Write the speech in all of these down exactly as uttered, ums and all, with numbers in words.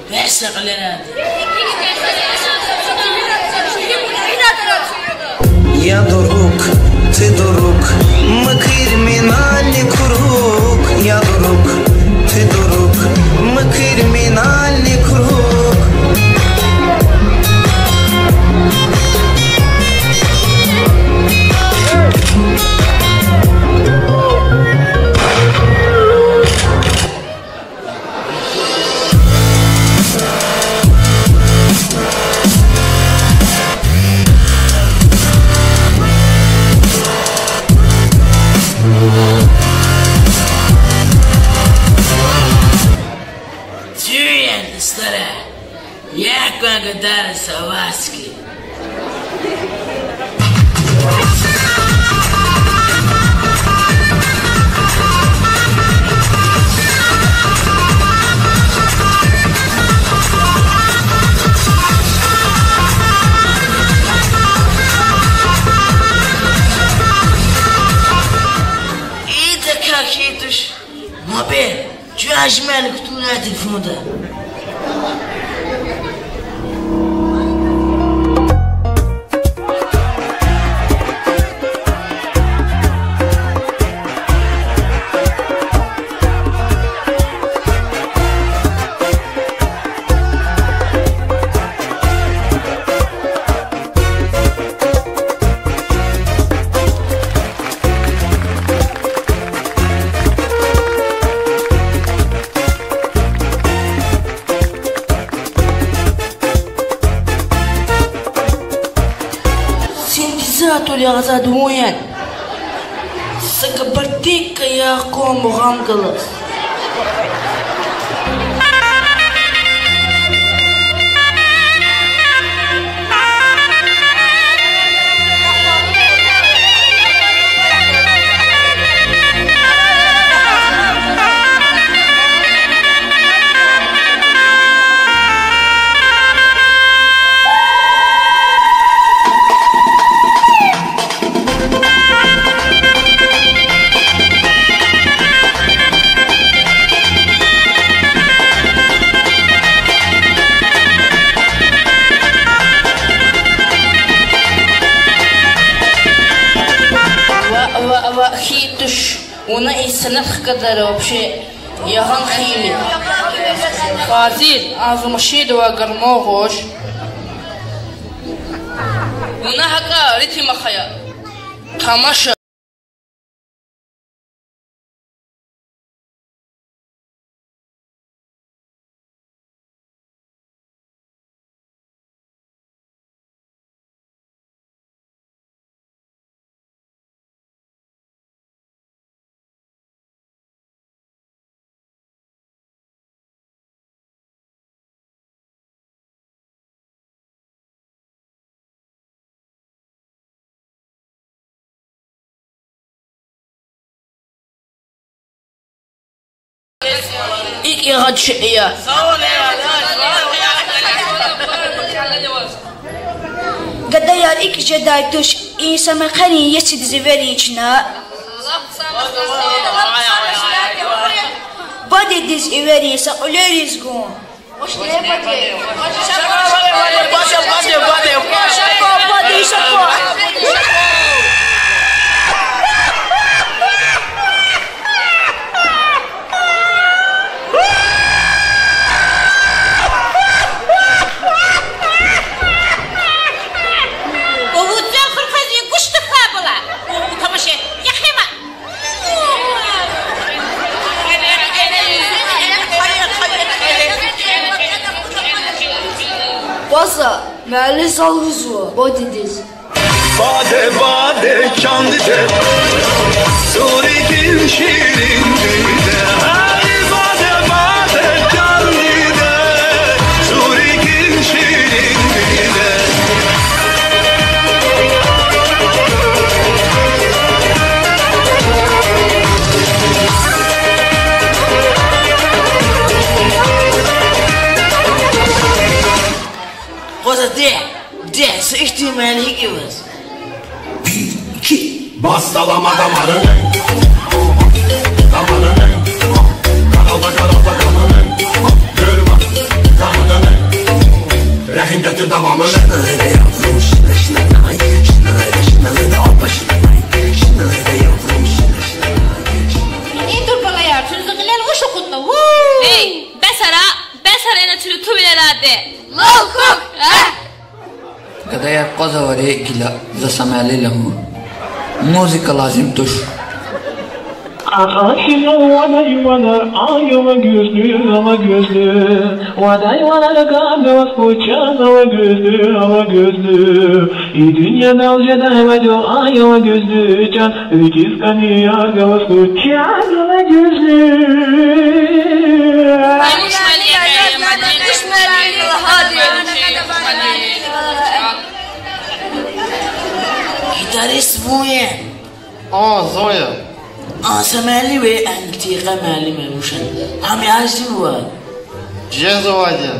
Verse qiladi. Я друг, ты друг, мы криминальный круг. Я друг, ты друг, мы криминальный круг. Тюрен, старая, я благодарен Саваски. И-то как хитуш, мобиль. Чё ажмали, кто на телефоне? Tolia gasa dumoyan. Sekeberti kaya ko mukhang galas. Хитуш, она и санах кадара вообще яхан хими. Фазил, азумашиду агармогош. Она хака ритма хая. Тамаша. إيك يا غد شقيا قد يار إيك جدايتوش إيه سمخني يسد زفريجنا بدي ديز إيوري سأولي رزقون وش ليه بدي بدي شكو Basa, məhəlli salğız var, badidiz. Bade bade kandide, Surikin şirin düğde. Hadi bade bade kandide, Surikin şirin düğde. Koza de, de, su ihtimali gibiz. İki, bastalama damarını, damarını, karalda karalda kamanın, görme, kamanın. Ama nerede yavrum şına şına nay, şına nerede şına nerede abba şına nay, şına nerede yavrum şına şına nay. İyi dur bana ya, çocuklar hoş okudun. Hey, besara, besara ena çürü tübilerade. Lokuk, ha? Kada ya qazavare gila zasamali lamu. Muzika lazım tuş. Aşina vaday vada ayova gözlü ama gözlü vaday vada ganda kuçan ama gözlü ama gözlü İyi dünyada alcada hemedo ayova gözlü can ikiz kaniya gavas kuçan ama gözlü Gitarist مويه آه زايا آسا معلمه انتيقه معلمه روشن همي عزي هو جهاز وايديا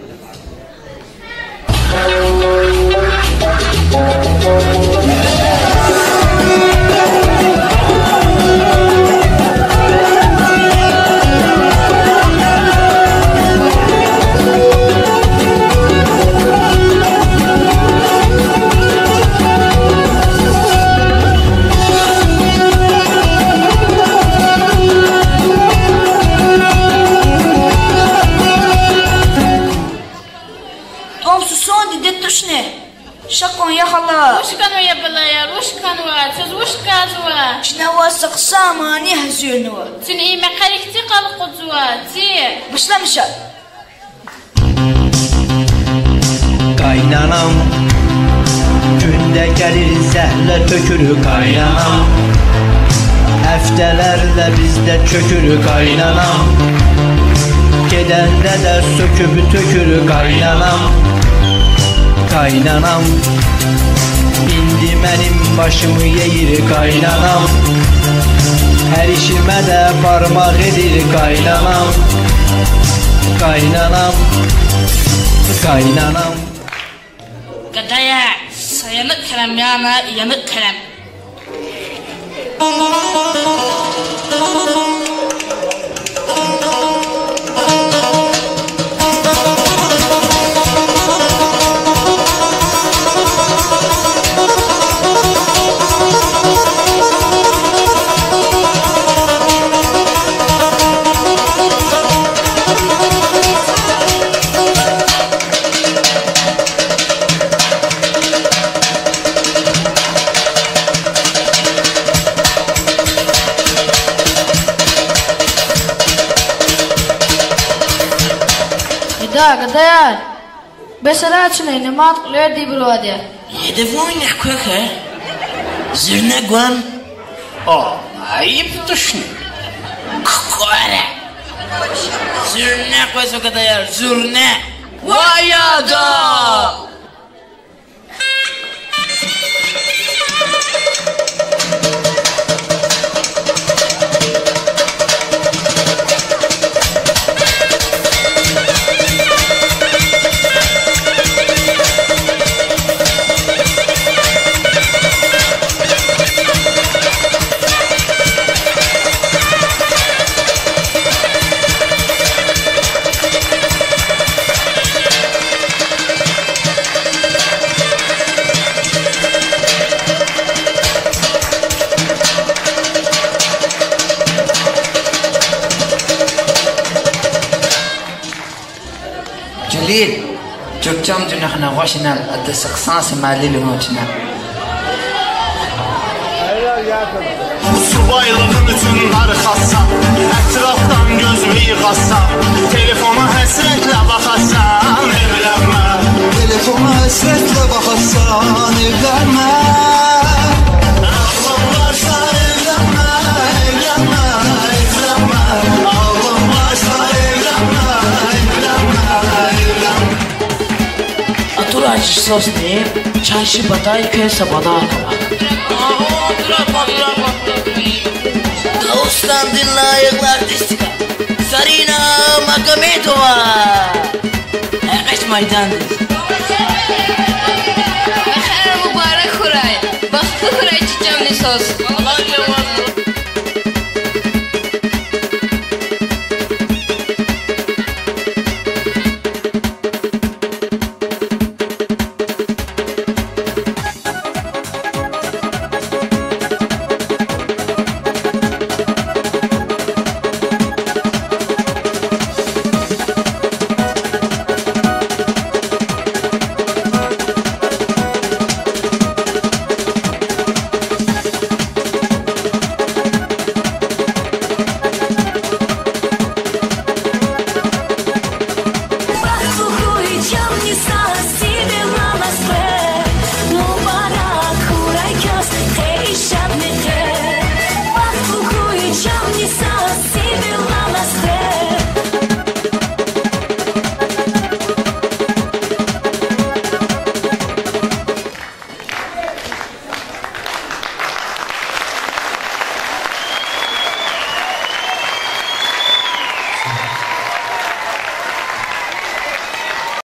شكون يا خلا وش كانوا يا بلاير وش كانوا تز وش كازوا شنو سقسامة نهزونوا تني ما قالك تي قلق زوا تي مش لمشى Kaynanam günde gelir zəhlə tökürü kaynanam Həftələrlə bizdə çökürü kaynanam Gedəndə də söküb tökürü kaynanam Kaynanam İndi mənim başımı yeyir kaynanam Hər işimə də parmaq edir kaynanam Kaynanam Kaynanam Gadaya sayanık krem yana yanık krem دا قديان بس لا تشني ما تقلع دي برودي يدفعون يحكوك زرنا قوام آه عيب تشني كوكولا زرنا قواسو كداير زرنا ويادا Jalil, Jokjam junahna washinal at the success malili hochna. Subaylığın üçün arxasan Ətrafdan gözümü yıxasan Telefona həsrətlə baxasan Evlənmə Telefona həsrətlə baxasan Evlənmə Ağlam varsa evlənmə Evlənmə, evlənmə Ağlam varsa evlənmə Evlənmə, evlənmə Atur acı sos deyip çarşı batay köy sabada akaba Dağıslandın layıklar distika Sarina Makamedova Eqeş maydandır Bexer mübarek huray. Baktı huray çiçeğini sos. Allah